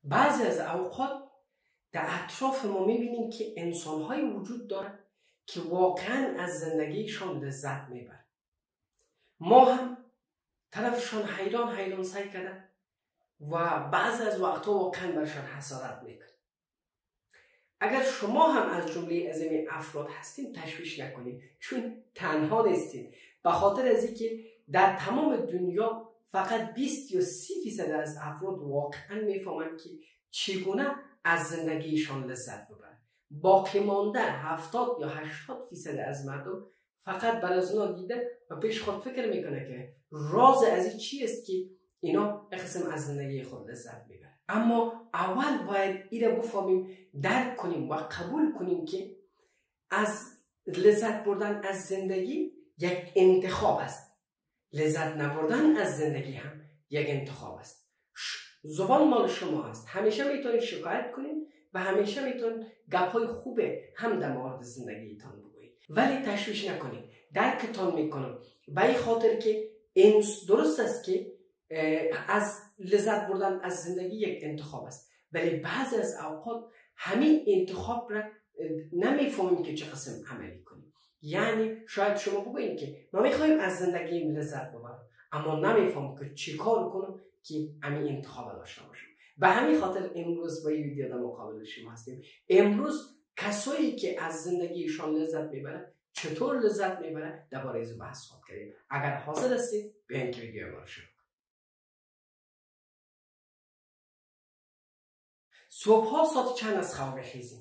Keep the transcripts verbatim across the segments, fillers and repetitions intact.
بعضی از اوقات در اطراف ما میبینیم که انسان‌های وجود دارن که واقعا از زندگیشان لذت میبرن. ما هم طرفشان حیران حیران سعی کردن و بعضی از وقتها واقعا برشان حسادت میکنیم. اگر شما هم از جمله از این افراد هستین تشویش نکنید، چون تنها نیستید. به خاطر از اینکه در تمام دنیا فقط بیست یا سی فیصد از افراد واقعا میفهمند که چگونه از زندگیشان لذت ببرند. باقی مانده هفتاد یا هشتاد فیصد از مردم فقط بر از اونا دیده و پیش خود فکر میکنه که راز از این چی است که اینا به قسم از زندگی خود لذت میبرن. اما اول باید این رو بفهمیم، درک کنیم و قبول کنیم که از لذت بردن از زندگی یک انتخاب است. لذت نبردن از زندگی هم یک انتخاب است. زبان مال شما است. همیشه میتونید شکایت کنید و همیشه میتونید گپ‌های خوبه هم در مورد زندگیتان بگویید، ولی تشویش نکنید. درکتان میکنم به این خاطر که این درست است که از لذت بردن از زندگی یک انتخاب است، ولی بعضی از اوقات همین انتخاب را نمیفهمیم که چه قسم عملی کنیم. یعنی شاید شما بگویید که ما میخوایم از زندگی لذت ببرم، اما نمیفهمم که چی کار کنم که همین انتخاب داشته باشم. به همین خاطر امروز با این ویدیو در مقابل شما هستیم. امروز کسایی که از زندگیشان لذت میبرن چطور لذت میبرن درباره از بحث خواهد کردیم. اگر حاضر هستید بیاین که ویدیو ما رو شروع کنیم. صبح‌ها ساعت چند از خواب میخیزیم؟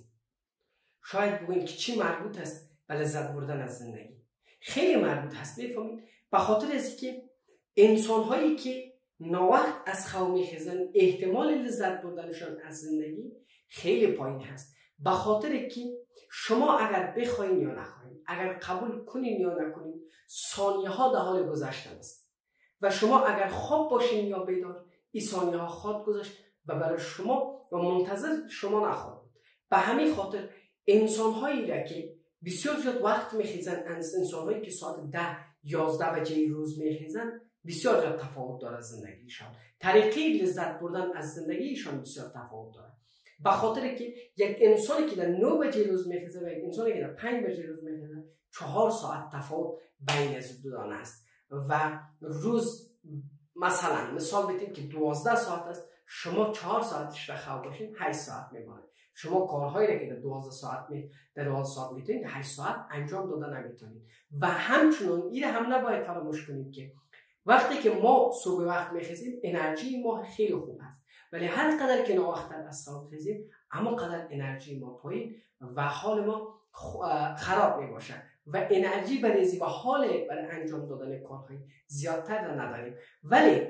شاید بگویید که چی مربوط است به لذت بردن از زندگی؟ خیلی مربوط هست. بفهمید به خاطر از که انسان‌هایی که ناوقت از خواب میخیزن احتمال لذت بردنشان از زندگی خیلی پایین هست. به خاطر که شما اگر بخواین یا نخواین، اگر قبول کنین یا نکنین، ثانیه ها در حال گذشتن است و شما اگر خواب باشین یا بیدار، این ثانیه ها خواهد گذشت و برای شما و منتظر شما نخواهد بود. به همین خاطر انسان هایی را که بسیار زیاد وقت میخیزن، انسان هایی که ساعت ده یازده بجه روز میخیزن بسیار زیاد تفاوت داره از زندگیشان. طریقه لذت بردن از زندگیشان بسیار تفاوت داره. به خاطر که یک انسانی که در نه بجه روز میخیزه و یک انسانی که در پنج بجه روز میخیزه چهار ساعت تفاوت بین از دو دانه است و روز مثلا مثال بدیم که دوازده ساعت است، شما چهار ساعتش را خواب باشین هشت ساعت میمونه. شما کارهایی را که در دوازده ساعت می در دوازده ساعت میتونید در هشت ساعت انجام داده نمیتونید. و همچنین این هم نباید فراموش کنید که وقتی که ما صبح وقت میخیزیم انرژی ما خیلی خوب است، ولی هر قدر که ناوقتر از خواب خیزیم اما قدر انرژی ما پایین و حال ما خراب میباشه و انرژی بریزی و حال برای انجام دادن کارهای زیادتر نداریم. ولی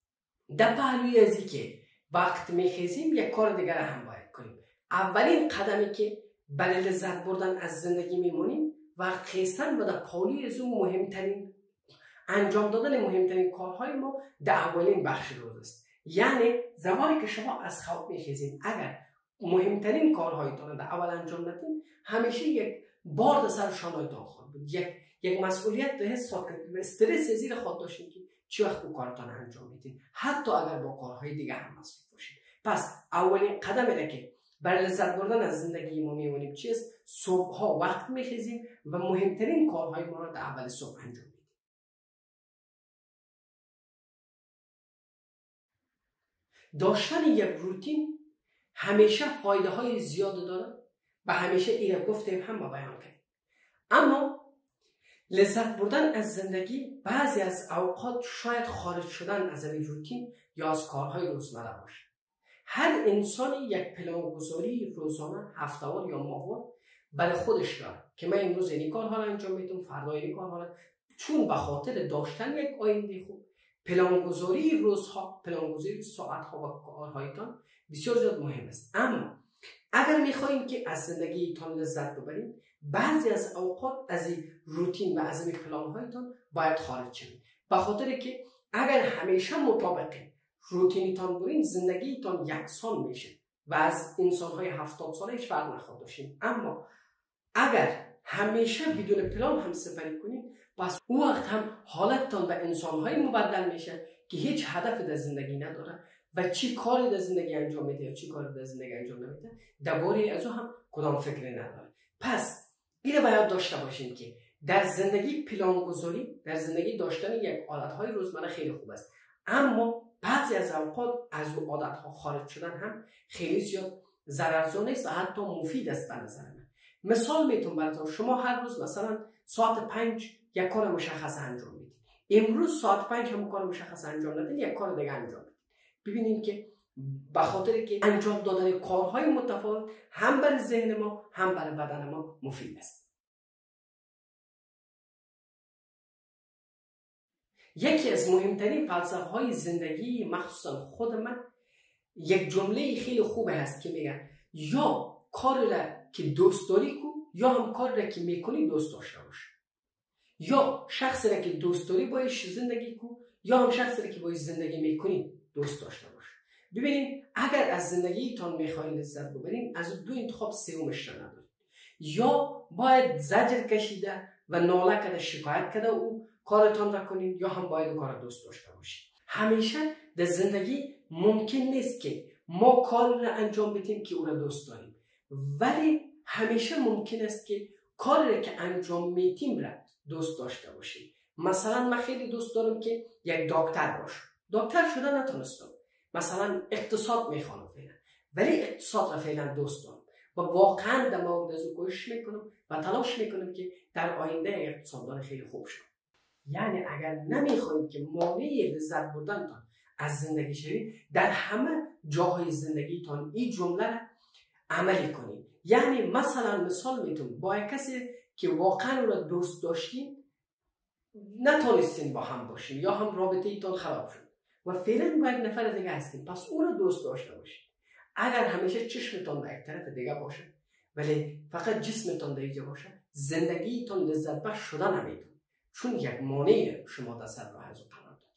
در پهلوی ازی که وقت میخیزیم یک کار دیگر هم باید کنیم. اولین قدمی که برای لذت بردن از زندگی میمونیم وقت خیستن و در پهلوی ازو مهمترین انجام دادن مهمترین کارهای ما در اولین بخش روز است. یعنی زمانی که شما از خواب میخیزین اگر مهمترین کارهایتان در اول انجام ندین همیشه یک بار در سر شانه‌تان خواهد بود، یک یک مسئولیت به حس خواهد و استرس زیر خود داشتین که چه وقت اون کارتان انجام میدین، حتی اگر با کارهای دیگه هم مسئول باشین. پس اولین قدم اینه که برای لذت بردن از زندگی ما میمونیم چیست؟ صبح‌ها وقت میخیزیم و مهمترین کارهای ما را در اول صبح انجام میدیم. داشتن یک روتین همیشه فایده های زیاد داره و همیشه این گفتیم هم با بیان کردیم. اما لذت بردن از زندگی بعضی از اوقات شاید خارج شدن از این روتین یا از کارهای روزمره باشه. هر انسانی یک پلانگذاری روزانه، هفته‌وار یا ماهوار برای خودش داره که من امروز این کارها رو انجام میدم، فردا این کارها رو، چون به خاطر داشتن یک آینده خوب پلانگذاری روزها، پلانگذاری ساعتها و کارهایتان بسیار زیاد مهم است. اما اگر میخواهیم که از زندگیتان لذت ببرید بعضی از اوقات از این روتین و از این پلانهایتان باید خارج شوید. به خاطر که اگر همیشه مطابق روتینتان برین زندگیتان یکسان میشه و از انسانهای هفتاد ساله هیچ فرق نخواهد داشتین. اما اگر همیشه بدون پلان هم سفری کنید پس اون وقت هم حالتتان به انسانهای مبدل میشه که هیچ هدف در زندگی نداره و چی کاری در زندگی انجام میده یا چی کاری در زندگی انجام نمیده درباره از او هم کدام فکری نداره. پس اینو باید داشته باشیم که در زندگی پلان گذاری، در زندگی داشتن یک عادتهای روزمره خیلی خوب است، اما بعضی از اوقات از او عادتها خارج شدن هم خیلی زیاد ضررزا نیست و حتی مفید است به نظر من. مثال میتونم براتون، شما هر روز مثلا ساعت پنج یک کار مشخص انجام میدید، امروز ساعت پنج هم کار مشخص انجام ندید، یک کار دیگه انجام میدید. ببینید که به خاطر که انجام دادن کارهای متفاوت هم برای ذهن ما هم برای بدن ما مفید است. یکی از مهمترین فلسفه های زندگی مخصوصا خود من یک جمله خیلی خوبه هست که میگن یا کار را که دوست داری کو یا هم کار را که میکنی دوست داشته باش. یا شخص را که دوست داری باش زندگی کو یا هم شخص را که باش زندگی میکنی دوست داشته باش. ببینید اگر از زندگیتان میخواین لذت ببرین از دو انتخاب سومش را ندارید، یا باید زجر کشیده و ناله کرده شکایت کرده او کارتان را کنین یا هم باید کار دوست داشته باشید. همیشه در زندگی ممکن نیست که ما کار را انجام بدیم که او را دوست داریم، ولی همیشه ممکن است که کاری را که انجام میدیم را دوست داشته باشیم. مثلا من خیلی دوست دارم که یک دکتر باشم، دکتر شده نتونستم، مثلا اقتصاد میخوانم فعلا، ولی اقتصاد را فعلا دوست دارم و واقعا در مورد از او کوشش میکنم و تلاش میکنم که در آینده اقتصاددان خیلی خوب شم. یعنی اگر نمیخواید که مانع لذت بردنتان از زندگی شوید، در همه جاهای زندگیتان این جمله را عملی کنید. یعنی مثلا مثال میتونم با کسی که واقعا را دوست داشتین نتونستین با هم باشین یا هم رابطه ایتان خراب شد و فعلا با یک نفر دیگه هستین، پس اون رو دوست داشته باشین. اگر همیشه چشمتان به یک طرف دیگه باشه ولی فقط جسمتان در اینجا باشه، زندگیتان لذت بخش شدن نمیتونه، چون یک مانع شما در سر راه از قرار داد.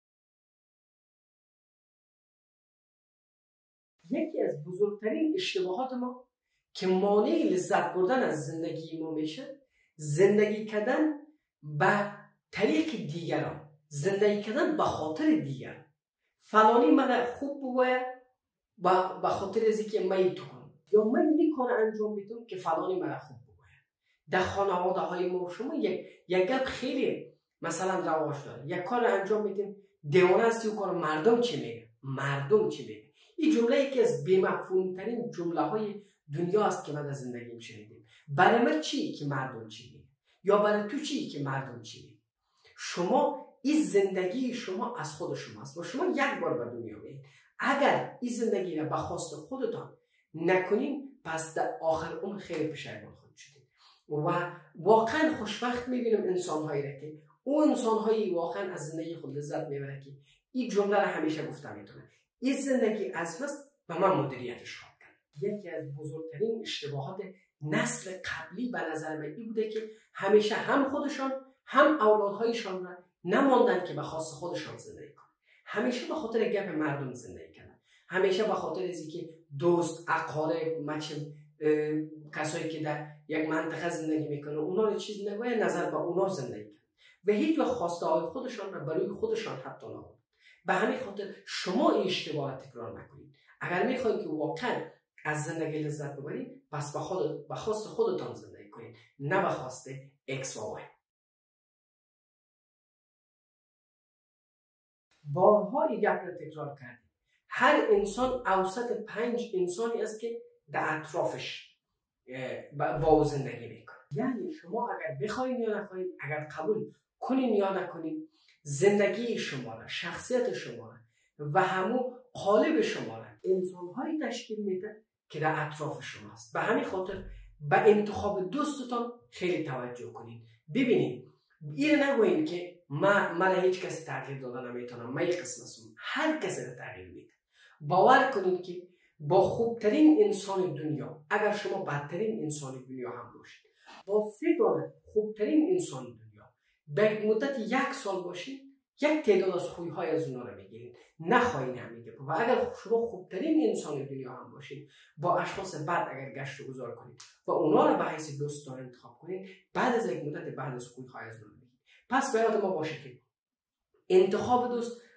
یکی از بزرگترین اشتباهات ما که مانع لذت بردن از زندگی ما میشه، زندگی کردن به طریق دیگران، زندگی کردن به خاطر دیگران. فلانی من خوب بگوید به خاطر از اینکه من تو کنم، یا من این کار انجام میدم که فلانی من خوب بگوید. در خانواده های ما شما یک یک گپ خیلی مثلا رواج داره، یک کار انجام میدیم دیوانه است و کار مردم چی میگه، مردم چی میگه. این جمله یکی از بی‌مفهوم ترین جمله های دنیا است که من در زندگیم شنیدم. برای من چی که مردم چی میگه، یا برای تو چی که مردم چی میگه. شما این زندگی شما از خود شماست و شما یک بار به دنیا میایید. اگر این زندگی را به خواست خودتان نکنین، پس در آخر اون خیلی پشیمان خود شدید. و واقعا خوشبخت میبینم انسان‌هایی را که اون انسان‌هایی واقعا از زندگی خود لذت میبرن که این جمله را همیشه گفته میتونن: این زندگی از بس و من مدیریتش خواهم کرد. یکی از بزرگترین اشتباهات نسل قبلی به نظر من این بوده که همیشه هم خودشان هم اولادهایشان را نماندن که به خواست خودشان زندگی کنن. همیشه به خاطر گپ مردم زندگی کردن، همیشه به خاطر از اینکه دوست، اقارب، مچ کسایی که در یک منطقه زندگی میکنن اونا رو چیز نگوید، نظر به اونا زندگی کردن و هیچ وقت خواسته های خودشان را برای خودشان حتی نبود. به همین خاطر شما این اشتباه تکرار نکنید. اگر میخواید که واقعا از زندگی لذت ببرید، پس به خود به خواست خودتان زندگی کنید، نه به خواست ایکس و وای. بارها این گپ را تکرار کردیم. هر انسان اوسط پنج انسانی است که در اطرافش با او زندگی میکنه. یعنی شما اگر بخواید یا نخواید، اگر قبول کنین یا نکنین، زندگی شما را، شخصیت شما را و همون قالب شما را انسان‌هایی تشکیل میده که در اطراف شما است. به همین خاطر به انتخاب دوستتان خیلی توجه کنید. ببینید، این نگوین که من من هیچ کسی تغییر دادن نمیتونم، من یک قسم هستم. هر کسی را تغییر میده. باور کنید که با خوبترین انسان دنیا، اگر شما بدترین انسان دنیا هم باشید، با سه دانه خوبترین انسان دنیا به مدت یک سال باشید، یک تعداد از خوی‌های از اونا رو میگیرید، نخواهید همیده. و اگر شما خوبترین انسان دنیا هم باشید، با اشخاص بد اگر گشت و گذار کنید و اونا رو به حیث دوستان انتخاب کنید، بعد از یک مدت بعد از خوی‌های از اونا میگیرید. پس باید ما باشه که انتخاب دوست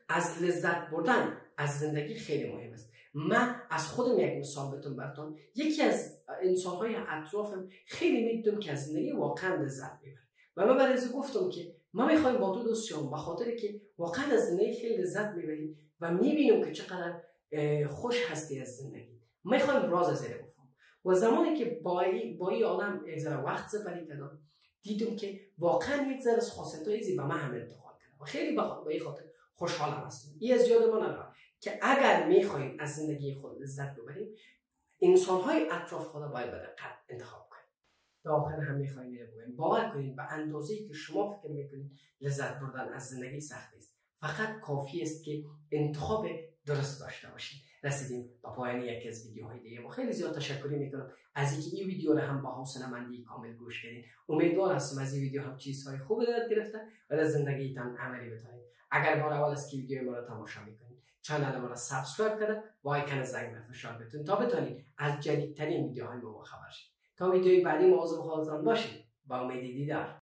از لذت بردن از زندگی خیلی مهم است. من از خودم یک مثال بتون براتون، یکی از انسان‌های اطرافم خیلی میدونم که از زندگی واقعا لذت میبره و من برای گفتم که ما میخوایم با تو دوست شوم، به خاطر که واقعا از زندگی خیلی لذت میبریم و میبینم که چقدر خوش هستی از زندگی. میخوایم راز از این بفهم و زمانی که با این با این آدم یک ذره وقت سپری کردم دیدم که واقعا یک ذره از خاصیت‌های زی به من هم انتقال کرد و خیلی با این خاطر خوشحالم هستم. این از یاد ما نره که اگر میخوایم از زندگی خود لذت ببریم، انسان‌های اطراف خود باید به دقت انتخاب کنیم. تا آخر هم میخوایم بگویم باور کنید به اندازه‌ای که شما فکر میکنید لذت بردن از زندگی سخت است، فقط کافی است که انتخاب درست داشته باشید. رسیدیم به پایان یکی از ویدیوهای دیگه. ما خیلی زیاد تشکر میکنم از اینکه این ویدیو رو هم با حوصله‌مندی کامل گوش کردین. امیدوار هستم از این ویدیو هم چیزهای خوب یاد گرفته و در زندگیتان عملی بتونید. اگر بار اول است که ویدیو ما رو تماشا میکنید، کانال ما رو سابسکرایب کرده و آیکون زنگ فشار بتون تا بتونید از جدیدترین ویدیوهای ما خبر شید. تا ویدیوی بعدی مواظب خودتان باشید. با امید دیدار.